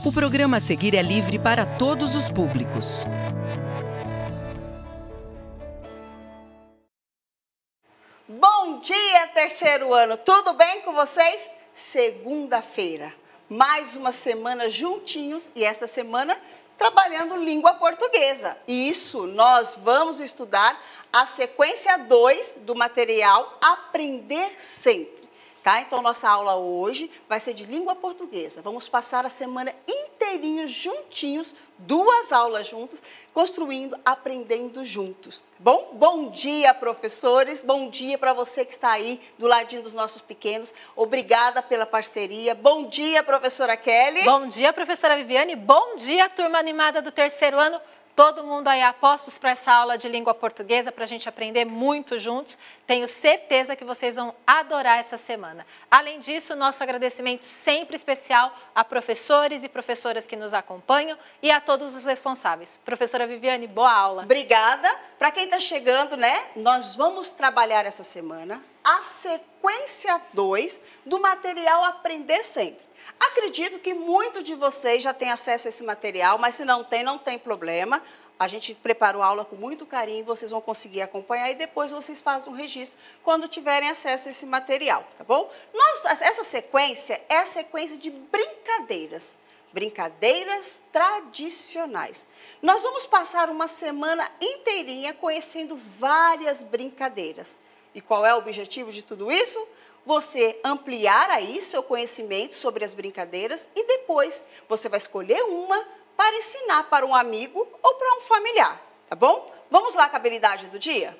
O programa a seguir é livre para todos os públicos. Bom dia, terceiro ano! Tudo bem com vocês? Segunda-feira, mais uma semana juntinhos e esta semana trabalhando língua portuguesa. Isso, nós vamos estudar a sequência 2 do material Aprender Sempre. Tá? Então, nossa aula hoje vai ser de língua portuguesa. Vamos passar a semana inteirinho juntinhos, 2 aulas juntos, construindo, aprendendo juntos. Bom? Bom dia, professores. Bom dia para você que está aí do ladinho dos nossos pequenos. Obrigada pela parceria. Bom dia, professora Kelly. Bom dia, professora Viviane. Bom dia, turma animada do terceiro ano. Todo mundo aí apostos para essa aula de língua portuguesa, para a gente aprender muito juntos. Tenho certeza que vocês vão adorar essa semana. Além disso, nosso agradecimento sempre especial a professores e professoras que nos acompanham e a todos os responsáveis. Professora Viviane, boa aula. Obrigada. Para quem está chegando, né? Nós vamos trabalhar essa semana a sequência 2 do material Aprender Sempre. Acredito que muitos de vocês já têm acesso a esse material, mas se não tem, não tem problema. A gente preparou a aula com muito carinho, vocês vão conseguir acompanhar e depois vocês fazem um registro quando tiverem acesso a esse material, tá bom? Essa sequência é a sequência de brincadeiras. Brincadeiras tradicionais. Nós vamos passar uma semana inteirinha conhecendo várias brincadeiras. E qual é o objetivo de tudo isso? Você ampliar aí seu conhecimento sobre as brincadeiras e depois você vai escolher uma para ensinar para um amigo ou para um familiar, tá bom? Vamos lá com a habilidade do dia?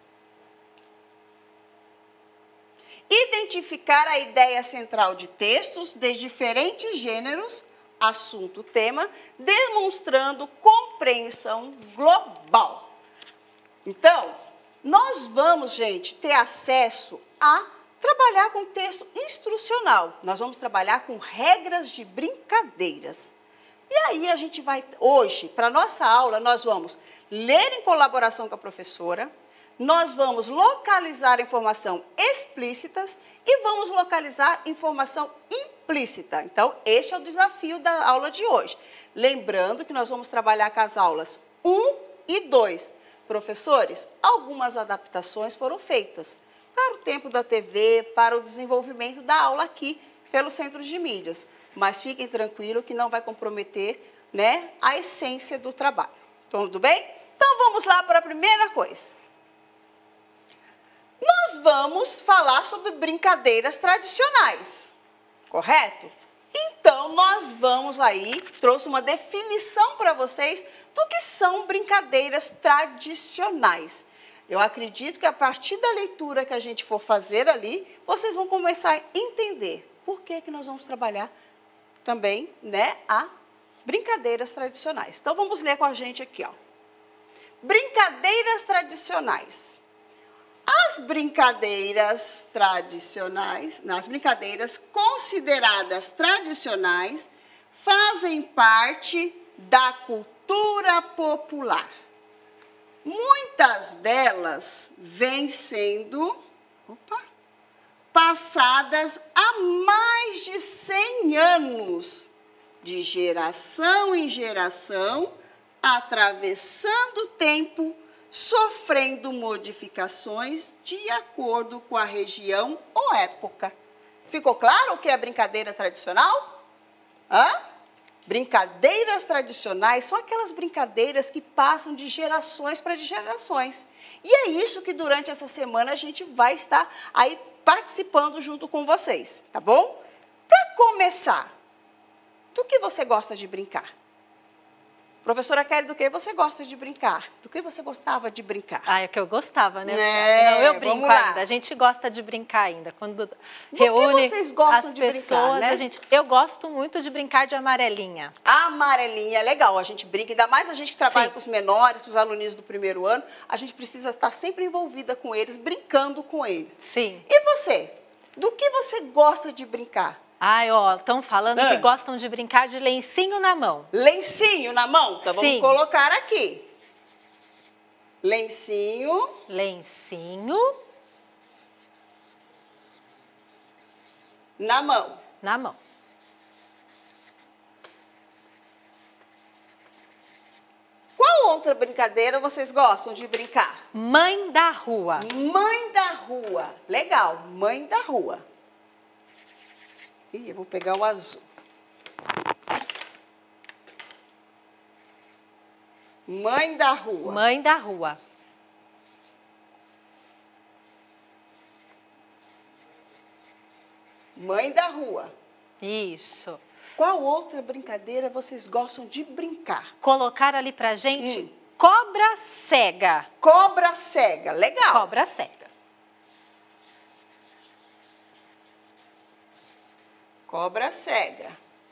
Identificar a ideia central de textos de diferentes gêneros, assunto, tema, demonstrando compreensão global. Então, nós vamos, gente, ter acesso a trabalhar com texto instrucional. Nós vamos trabalhar com regras de brincadeiras. E aí a gente vai, hoje, para a nossa aula, nós vamos ler em colaboração com a professora, nós vamos localizar informação explícitas e vamos localizar informação implícita. Então, este é o desafio da aula de hoje. Lembrando que nós vamos trabalhar com as aulas 1 e 2. Professores, algumas adaptações foram feitas para o tempo da TV, para o desenvolvimento da aula aqui pelo Centro de Mídias. Mas fiquem tranquilos que não vai comprometer, né, a essência do trabalho. Tudo bem? Então vamos lá para a primeira coisa. Nós vamos falar sobre brincadeiras tradicionais, correto? Então nós vamos aí, trouxe uma definição para vocês do que são brincadeiras tradicionais. Eu acredito que a partir da leitura que a gente for fazer ali, vocês vão começar a entender por que nós vamos trabalhar também, né, a brincadeiras tradicionais. Então, vamos ler com a gente aqui, ó. Brincadeiras tradicionais. As brincadeiras tradicionais, as brincadeiras consideradas tradicionais, fazem parte da cultura popular. Muitas delas vêm sendo passadas há mais de 100 anos, de geração em geração, atravessando o tempo, sofrendo modificações de acordo com a região ou época. Ficou claro o que é brincadeira tradicional? Brincadeiras tradicionais são aquelas brincadeiras que passam de gerações para gerações. E é isso que durante essa semana a gente vai estar aí participando junto com vocês, tá bom? Para começar, do que você gosta de brincar? Professora Kelly, do que você gosta de brincar? Do que você gostava de brincar? Ah, é o que eu gostava, né? Não, eu brinco ainda. A gente gosta de brincar ainda. Quando reúne que vocês gostam as de pessoas, brincar, né? Eu gosto muito de brincar de amarelinha. A amarelinha é legal, a gente brinca, ainda mais a gente que trabalha Sim. com os menores, com os aluninhos do primeiro ano, a gente precisa estar sempre envolvida com eles, brincando com eles. Sim. E você? Do que você gosta de brincar? Ai, ó, estão falando que gostam de brincar de lencinho na mão. Lencinho na mão? Então Sim. vamos colocar aqui. Lencinho. Lencinho. Na mão. Na mão. outra brincadeira vocês gostam de brincar? Mãe da rua. Mãe da rua. Legal, mãe da rua. Ih, eu vou pegar o azul. Mãe da rua. Mãe da rua. Mãe da rua. Isso. Qual outra brincadeira vocês gostam de brincar? Colocar ali pra gente cobra cega. Cobra cega, legal. Cobra cega. Cobra cega.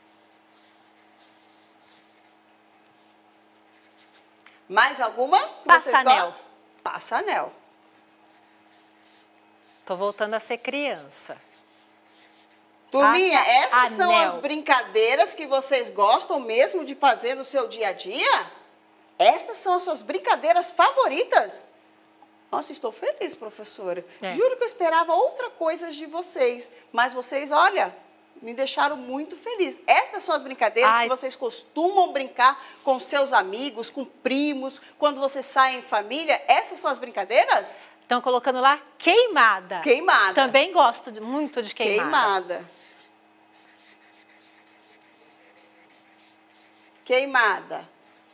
Mais alguma? que vocês Passa-anel. gostam? Passa-anel. Tô voltando a ser criança. Turminha, essas são Passa-anel. as brincadeiras que vocês gostam mesmo de fazer no seu dia a dia? Estas são as suas brincadeiras favoritas? Nossa, estou feliz, professora. É. Juro que eu esperava outra coisa de vocês, mas vocês, olha, me deixaram muito feliz. Estas são as brincadeiras que vocês costumam brincar com seus amigos, com primos, quando vocês saem em família. Essas são as brincadeiras? Estão colocando lá queimada. Queimada. Também gosto muito de queimada. Queimada.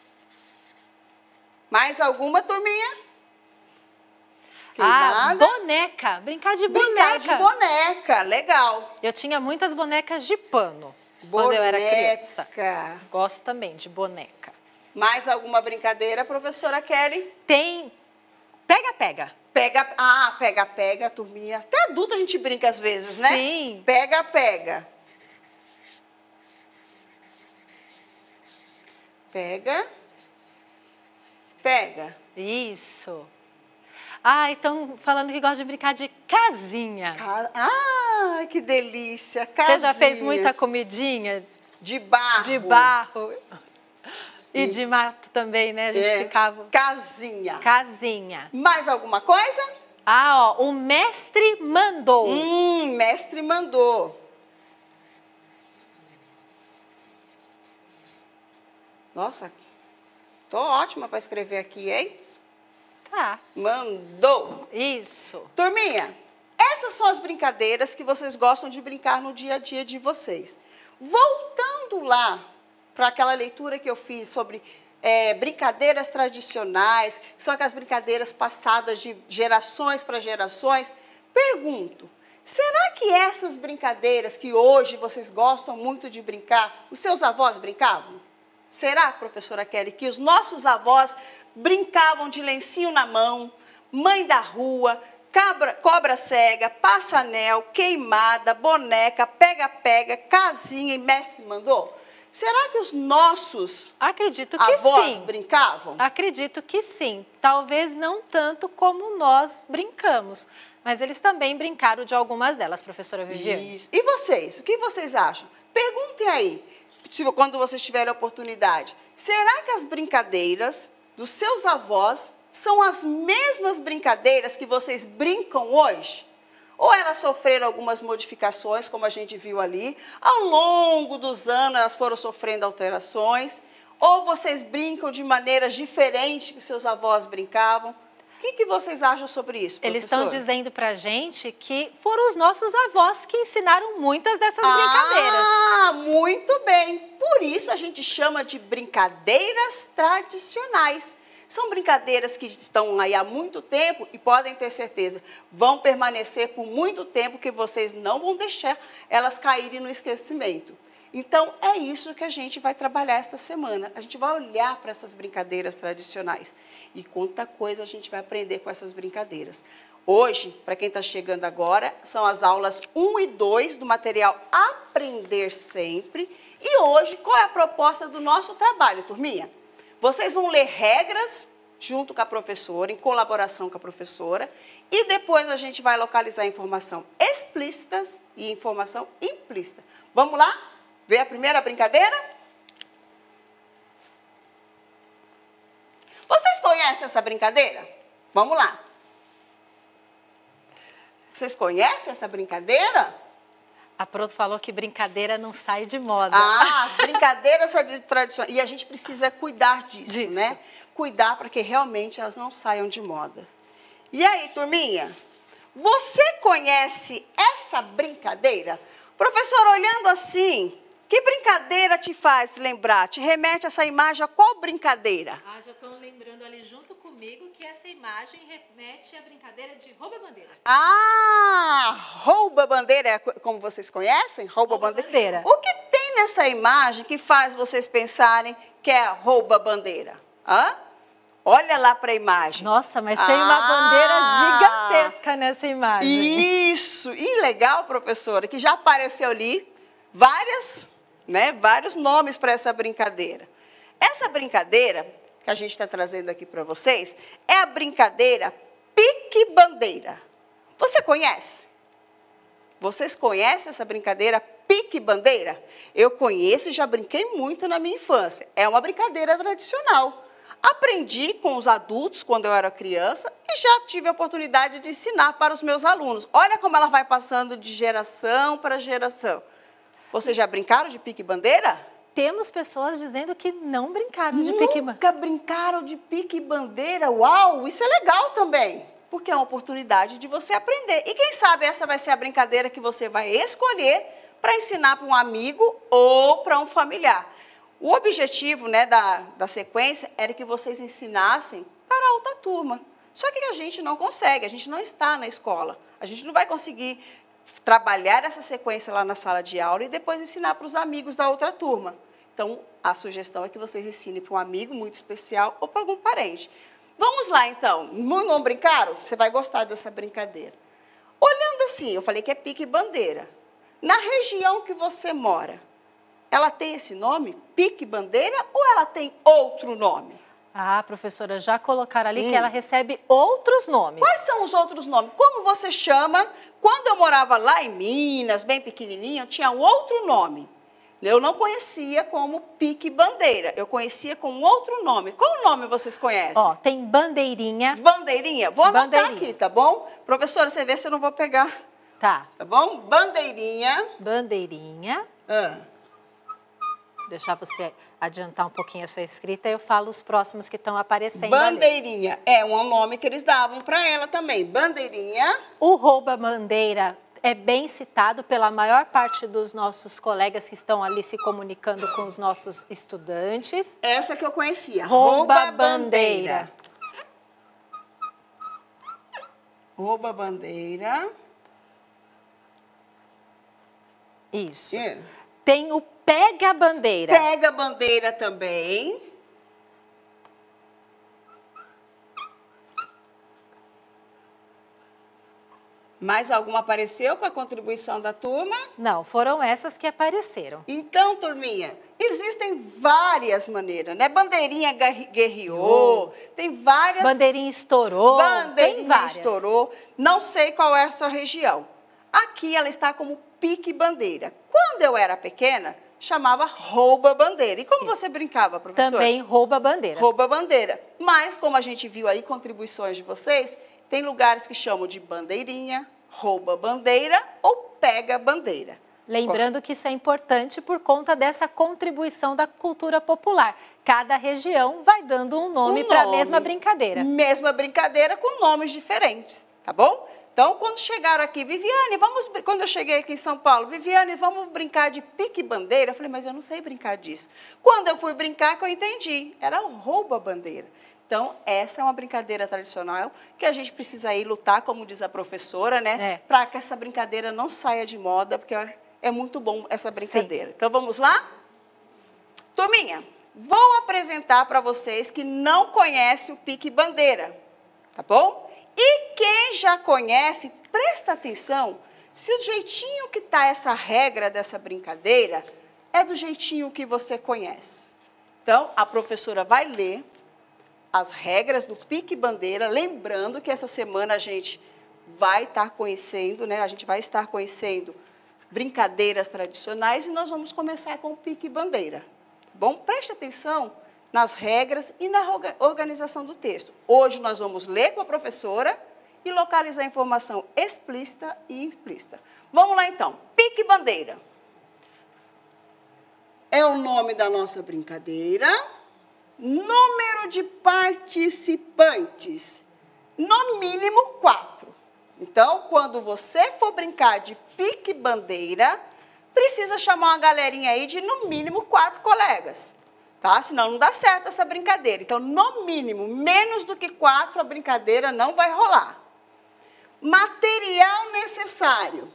Mais alguma, turminha? Queimada. Boneca. Brincar de Brincar boneca. de boneca, legal. Eu tinha muitas bonecas de pano quando eu era criança. Boneca. Gosto também de boneca. Mais alguma brincadeira, professora Kelly? Tem pega-pega. Pega, turminha. Até adulto a gente brinca às vezes, né? Sim. Pega. Pega. Isso. Estão falando que gosta de brincar de casinha. Ah, que delícia. Casinha. Você já fez muita comidinha? De barro. De barro. E de mato também, né? A gente ficava... Casinha. Casinha. Mais alguma coisa? O mestre mandou. Mestre mandou. Nossa, tô ótima para escrever aqui, hein? Tá. Mandou. Isso. Turminha, essas são as brincadeiras que vocês gostam de brincar no dia a dia de vocês. Voltando lá para aquela leitura que eu fiz sobre brincadeiras tradicionais, que são aquelas brincadeiras passadas de gerações para gerações, pergunto, será que essas brincadeiras que hoje vocês gostam muito de brincar, os seus avós brincavam? Será, professora Kelly, que os nossos avós brincavam de lencinho na mão, mãe da rua, cobra cega, passa-anel, queimada, boneca, pega-pega, casinha e mestre mandou? Será que os nossos avós brincavam? Acredito que sim. Talvez não tanto como nós brincamos, mas eles também brincaram de algumas delas, professora Viviane. Isso. E vocês? O que vocês acham? Perguntem aí. Quando vocês tiverem a oportunidade, será que as brincadeiras dos seus avós são as mesmas brincadeiras que vocês brincam hoje? Ou elas sofreram algumas modificações, como a gente viu ali, ao longo dos anos elas foram sofrendo alterações, ou vocês brincam de maneiras diferentes que seus avós brincavam? O que vocês acham sobre isso, professora? Eles estão dizendo para a gente que foram os nossos avós que ensinaram muitas dessas brincadeiras. Muito bem. Por isso a gente chama de brincadeiras tradicionais. São brincadeiras que estão aí há muito tempo e podem ter certeza, vão permanecer por muito tempo, que vocês não vão deixar elas caírem no esquecimento. Então, é isso que a gente vai trabalhar esta semana. A gente vai olhar para essas brincadeiras tradicionais. E quanta coisa a gente vai aprender com essas brincadeiras. Hoje, para quem está chegando agora, são as aulas 1 e 2 do material Aprender Sempre. E hoje, qual é a proposta do nosso trabalho, turminha? Vocês vão ler regras junto com a professora, em colaboração com a professora. E depois a gente vai localizar informação explícita e informação implícita. Vamos lá? Vê a primeira brincadeira? Vocês conhecem essa brincadeira? Vamos lá. Vocês conhecem essa brincadeira? A Proto falou que brincadeira não sai de moda. As brincadeiras tradicionais. E a gente precisa cuidar disso, né? cuidar para que realmente elas não saiam de moda. E aí, turminha, você conhece essa brincadeira? Professor, olhando assim, que brincadeira te faz lembrar? Te remete essa imagem a qual brincadeira? Ah, já estão lembrando ali junto comigo que essa imagem remete à brincadeira de rouba-bandeira. Ah, rouba-bandeira, é como vocês conhecem? Rouba-bandeira. O que tem nessa imagem que faz vocês pensarem que é rouba-bandeira? Hã? Olha lá para a imagem. Nossa, mas tem uma bandeira gigantesca nessa imagem. Isso! E legal, professora, que já apareceu ali vários nomes para essa brincadeira. Essa brincadeira que a gente está trazendo aqui para vocês é a brincadeira pique-bandeira. Você conhece? Vocês conhecem essa brincadeira pique-bandeira? Eu conheço e já brinquei muito na minha infância. É uma brincadeira tradicional. Aprendi com os adultos quando eu era criança e já tive a oportunidade de ensinar para os meus alunos. Olha como ela vai passando de geração para geração. Vocês já brincaram de pique-bandeira? Temos pessoas dizendo que não brincaram de pique-bandeira. Nunca brincaram de pique-bandeira? Uau, isso é legal também, porque é uma oportunidade de você aprender. E quem sabe essa vai ser a brincadeira que você vai escolher para ensinar para um amigo ou para um familiar. O objetivo, né, da sequência era que vocês ensinassem para a outra turma. Só que a gente não consegue, a gente não está na escola. A gente não vai conseguir trabalhar essa sequência lá na sala de aula e depois ensinar para os amigos da outra turma. Então, a sugestão é que vocês ensinem para um amigo muito especial ou para algum parente. Vamos lá, então. Não brincaram? Você vai gostar dessa brincadeira. Olhando assim, eu falei que é pique-bandeira. Na região que você mora, ela tem esse nome, pique-bandeira, ou ela tem outro nome? Ah, professora, já colocaram ali que ela recebe outros nomes. Quais são os outros nomes? Como você chama? Quando eu morava lá em Minas, bem pequenininha, eu tinha um outro nome. Eu não conhecia como pique-bandeira, eu conhecia com outro nome. Qual nome vocês conhecem? Ó, tem bandeirinha. Bandeirinha? Vou anotar aqui, tá bom? Professora, você vê se eu não vou pegar. Tá. Tá bom? Bandeirinha. Bandeirinha. Deixar você adiantar um pouquinho a sua escrita, eu falo os próximos que estão aparecendo. Bandeirinha é um nome que eles davam para ela também. Bandeirinha. O rouba-bandeira é bem citado pela maior parte dos nossos colegas que estão ali se comunicando com os nossos estudantes. Essa que eu conhecia. Rouba-bandeira. Rouba-bandeira. Isso. Tem o pega-bandeira. Pega-bandeira também. Mais alguma apareceu com a contribuição da turma? Não, foram essas que apareceram. Então, turminha, existem várias maneiras, né? Bandeirinha guerreou, tem várias... Bandeirinha estourou, tem várias. Estourou. Não sei qual é a sua região. Aqui ela está como pique-bandeira. Quando eu era pequena, chamava rouba-bandeira. E como você brincava, professora? Também rouba-bandeira. Rouba-bandeira. Mas, como a gente viu aí, contribuições de vocês, tem lugares que chamam de bandeirinha, rouba-bandeira ou pega-bandeira. Lembrando que isso é importante por conta dessa contribuição da cultura popular. Cada região vai dando um nome para a mesma brincadeira. Mesma brincadeira com nomes diferentes, tá bom? Então, quando chegaram aqui, Viviane, quando eu cheguei aqui em São Paulo, Viviane, vamos brincar de pique-bandeira? Eu falei, mas eu não sei brincar disso. Quando eu fui brincar, que eu entendi, era rouba-bandeira. Então, essa é uma brincadeira tradicional que a gente precisa aí lutar, como diz a professora, né? Para que essa brincadeira não saia de moda, porque é muito bom essa brincadeira. Sim. Então, vamos lá? Turminha, vou apresentar para vocês que não conhecem o pique-bandeira, tá bom? E quem já conhece, presta atenção, se o jeitinho que está essa regra dessa brincadeira é do jeitinho que você conhece. Então, a professora vai ler as regras do pique-bandeira, lembrando que essa semana a gente vai estar conhecendo, né? A gente vai estar conhecendo brincadeiras tradicionais e nós vamos começar com o pique-bandeira. Tá bom? Preste atenção nas regras e na organização do texto. Hoje nós vamos ler com a professora e localizar a informação explícita e implícita. Vamos lá então. Pique-bandeira é o nome da nossa brincadeira. número de participantes, no mínimo 4. Então, quando você for brincar de pique-bandeira, precisa chamar uma galerinha aí de, no mínimo, 4 colegas, tá? Senão não dá certo essa brincadeira. Então, no mínimo, menos do que 4, a brincadeira não vai rolar. Material necessário: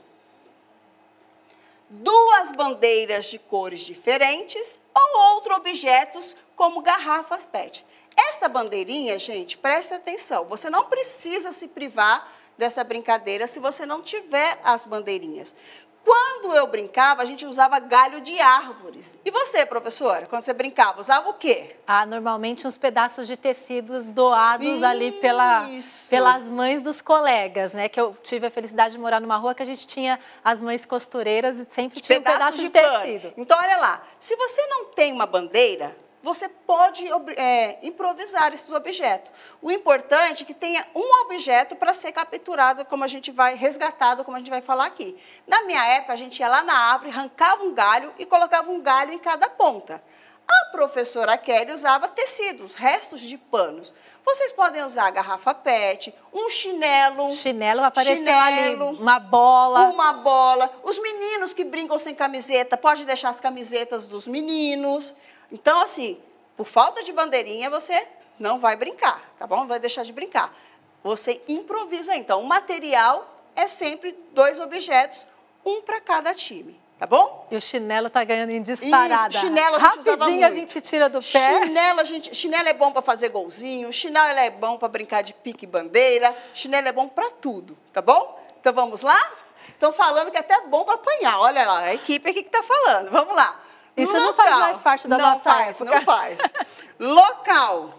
2 bandeiras de cores diferentes ou outros objetos como garrafas PET. Esta bandeirinha, gente, preste atenção, você não precisa se privar dessa brincadeira se você não tiver as bandeirinhas. Quando eu brincava, a gente usava galho de árvores. E você, professora, quando você brincava, usava o quê? Normalmente uns pedaços de tecidos doados ali pelas mães dos colegas, né? Que eu tive a felicidade de morar numa rua que a gente tinha as mães costureiras e sempre tinha um pedaço de tecido. Então, olha lá, se você não tem uma bandeira, você pode improvisar esses objetos. O importante é que tenha um objeto para ser capturado, resgatado, como a gente vai falar aqui. Na minha época, a gente ia lá na árvore, arrancava um galho e colocava um galho em cada ponta. A professora Kelly usava tecidos, restos de panos. Vocês podem usar garrafa PET, um chinelo. Chinelo apareceu ali, uma bola. Uma bola. Os meninos que brincam sem camiseta, pode deixar as camisetas dos meninos. Então, assim, por falta de bandeirinha, você não vai brincar, tá bom? Não vai deixar de brincar. Você improvisa, então. O material é sempre 2 objetos, um para cada time, tá bom? E o chinelo tá ganhando em disparada. Isso, chinelo a gente usava muito. Rapidinho a gente tira do pé. Chinelo é bom para fazer golzinho, chinelo é bom para brincar de pique-bandeira, chinelo é bom para tudo, tá bom? Então, vamos lá? Estão falando que é até bom para apanhar. Olha lá, a equipe aqui que está falando. Vamos lá. Isso não faz mais parte da nossa época. Não faz. Local.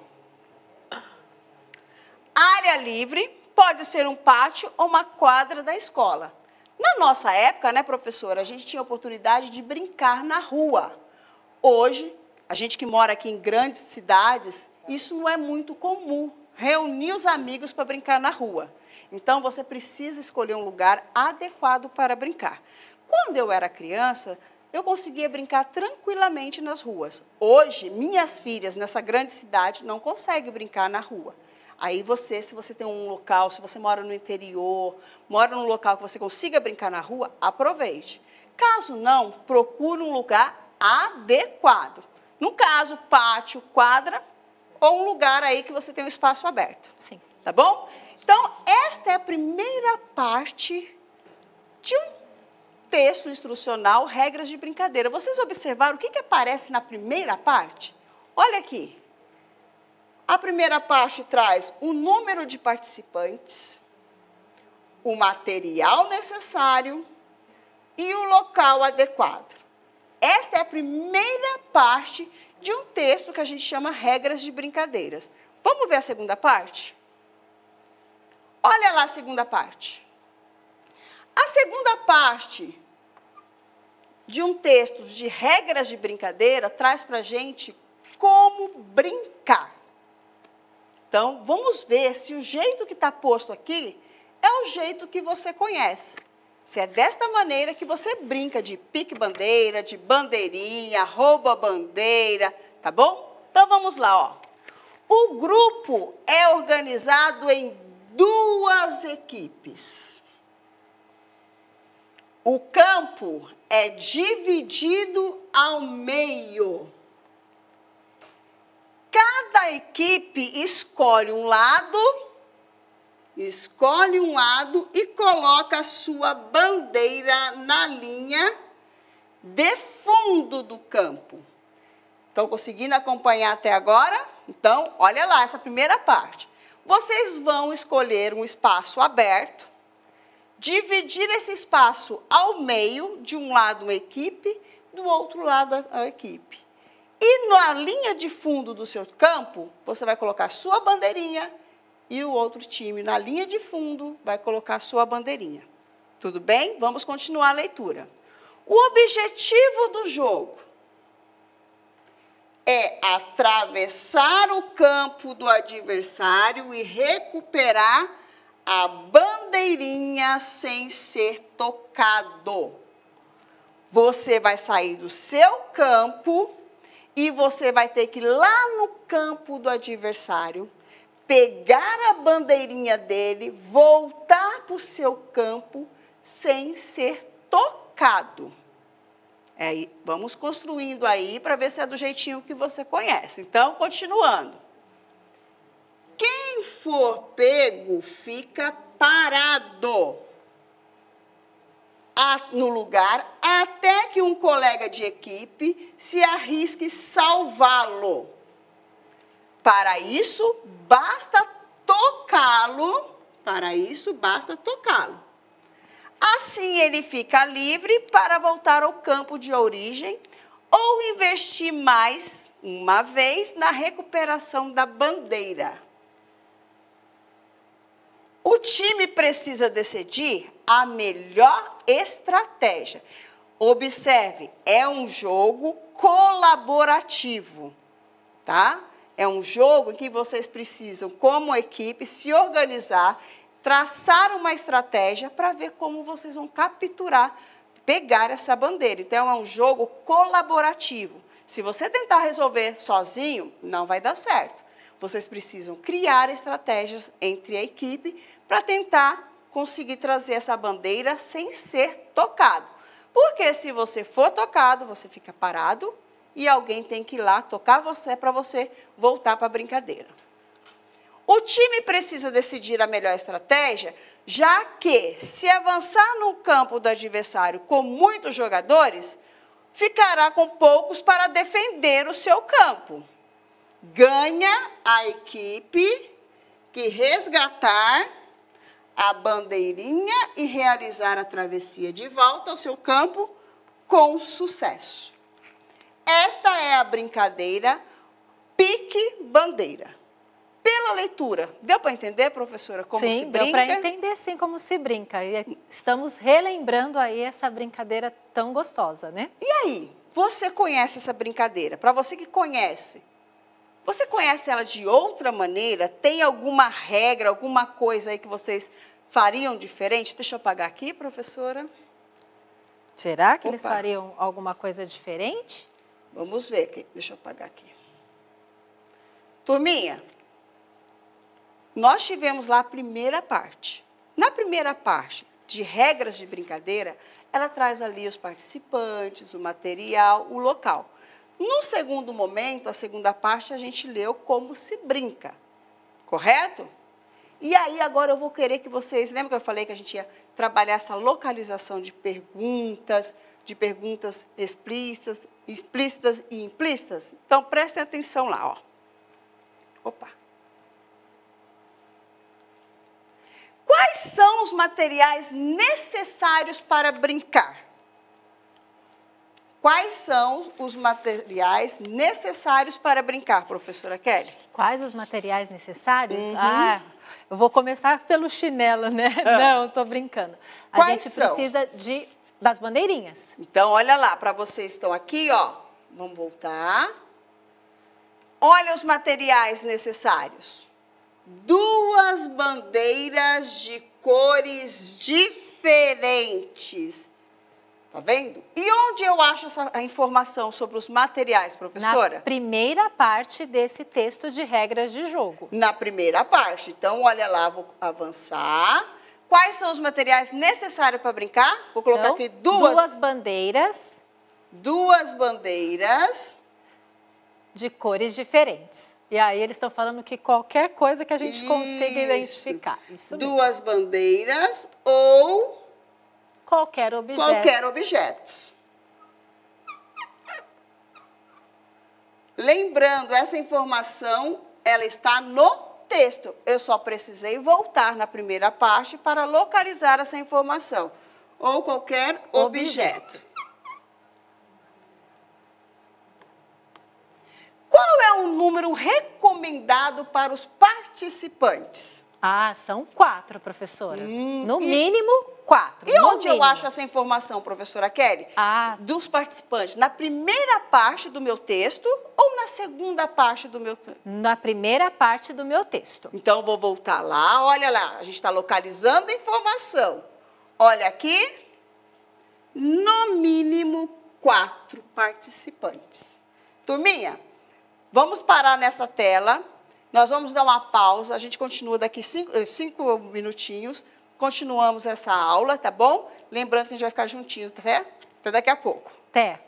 Área livre, pode ser um pátio ou uma quadra da escola. Na nossa época, né, professora, a gente tinha a oportunidade de brincar na rua. Hoje, a gente que mora aqui em grandes cidades, isso não é muito comum, reunir os amigos para brincar na rua. Então, você precisa escolher um lugar adequado para brincar. Quando eu era criança, eu conseguia brincar tranquilamente nas ruas. Hoje, minhas filhas, nessa grande cidade, não conseguem brincar na rua. Aí se você tem um local, se você mora no interior, mora num local que você consiga brincar na rua, aproveite. Caso não, procure um lugar adequado. No caso, pátio, quadra, ou um lugar aí que você tem um espaço aberto. Sim. Tá bom? Então, esta é a primeira parte de um texto instrucional, regras de brincadeira. Vocês observaram o que aparece na primeira parte? Olha aqui. A primeira parte traz o número de participantes, o material necessário e o local adequado. Esta é a primeira parte de um texto que a gente chama regras de brincadeiras. Vamos ver a segunda parte? Olha lá a segunda parte. A segunda parte de um texto de regras de brincadeira traz para a gente como brincar. Então, vamos ver se o jeito que está posto aqui é o jeito que você conhece. Se é desta maneira que você brinca de pique-bandeira, de bandeirinha, rouba-bandeira, tá bom? Então, vamos lá, ó. O grupo é organizado em 2 equipes. O campo é dividido ao meio. Cada equipe escolhe um lado e coloca a sua bandeira na linha de fundo do campo. Estão conseguindo acompanhar até agora? Então, olha lá essa primeira parte. Vocês vão escolher um espaço aberto, dividir esse espaço ao meio, de um lado uma equipe, do outro lado a equipe. E na linha de fundo do seu campo, você vai colocar a sua bandeirinha e o outro time na linha de fundo vai colocar a sua bandeirinha. Tudo bem? Vamos continuar a leitura. O objetivo do jogo é atravessar o campo do adversário e recuperar a bandeirinha sem ser tocado. Você vai sair do seu campo e você vai ter que ir lá no campo do adversário, pegar a bandeirinha dele, voltar para o seu campo sem ser tocado. Vamos construindo aí para ver se é do jeitinho que você conhece. Então, continuando. Quem for pego fica parado no lugar até que um colega de equipe se arrisque salvá-lo. Para isso, basta tocá-lo. Assim, ele fica livre para voltar ao campo de origem ou investir mais uma vez na recuperação da bandeira. O time precisa decidir a melhor estratégia. Observe, é um jogo colaborativo, tá? É um jogo em que vocês precisam, como equipe, se organizar, traçar uma estratégia para ver como vocês vão capturar, pegar essa bandeira. Então, é um jogo colaborativo. Se você tentar resolver sozinho, não vai dar certo. Vocês precisam criar estratégias entre a equipe para tentar conseguir trazer essa bandeira sem ser tocado. Porque se você for tocado, você fica parado e alguém tem que ir lá tocar você para você voltar para a brincadeira. O time precisa decidir a melhor estratégia, já que, se avançar no campo do adversário com muitos jogadores, ficará com poucos para defender o seu campo. Ganha a equipe que resgatar a bandeirinha e realizar a travessia de volta ao seu campo com sucesso. Esta é a brincadeira pique-bandeira. Pela leitura, deu para entender, professora, como se brinca? Sim, deu para entender sim como se brinca. E estamos relembrando aí essa brincadeira tão gostosa, né? E aí, você conhece essa brincadeira? Para você que conhece, você conhece ela de outra maneira? Tem alguma regra, alguma coisa aí que vocês fariam diferente? Deixa eu apagar aqui, professora. Será que eles fariam alguma coisa diferente? Vamos ver aqui. Deixa eu apagar aqui. Turminha, nós tivemos lá a primeira parte. Na primeira parte de regras de brincadeira, ela traz ali os participantes, o material, o local. No segundo momento, a segunda parte, a gente leu como se brinca, correto? E aí, agora eu vou querer que vocês... Lembra que eu falei que a gente ia trabalhar essa localização de perguntas explícitas e implícitas? Então, prestem atenção lá, ó. Opa! Quais são os materiais necessários para brincar? Quais são os materiais necessários para brincar, professora Kelly? Quais os materiais necessários? Eu vou começar pelo chinelo, né? Não, estou brincando. A gente precisa das bandeirinhas. Então, olha lá, para vocês que estão aqui, ó. Vamos voltar. Olha os materiais necessários. 2 bandeiras de cores diferentes. Tá vendo? E onde eu acho a informação sobre os materiais, professora? Na primeira parte desse texto de regras de jogo. Na primeira parte. Então, olha lá, vou avançar. Quais são os materiais necessários para brincar? Vou colocar aqui 2 bandeiras. 2 bandeiras. De cores diferentes. E aí eles estão falando que qualquer coisa que a gente consiga identificar. Isso mesmo. 2 bandeiras ou... Qualquer objeto. Qualquer objeto. Lembrando, essa informação, ela está no texto. Eu só precisei voltar na primeira parte para localizar essa informação. Ou qualquer objeto. Qual é o número recomendado para os participantes? São 4, professora. No mínimo, 4. E onde eu acho essa informação, professora Kelly? Dos participantes. Na primeira parte do meu texto ou na segunda parte do meu texto? Na primeira parte do meu texto. Então, vou voltar lá. Olha lá, a gente está localizando a informação. Olha aqui. No mínimo 4 participantes. Turminha, vamos parar nessa tela. Nós vamos dar uma pausa. A gente continua daqui 5 minutinhos. Continuamos essa aula, tá bom? Lembrando que a gente vai ficar juntinhos até daqui a pouco. Até.